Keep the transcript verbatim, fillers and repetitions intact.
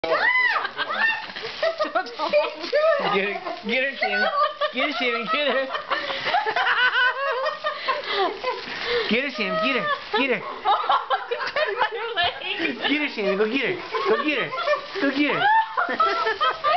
Get her, get her, Sammy. Get her, Sammy. Get her. Get her, Sammy. Get her. Get her. Get her, Sammy. Go get her. Go get her. Go get her.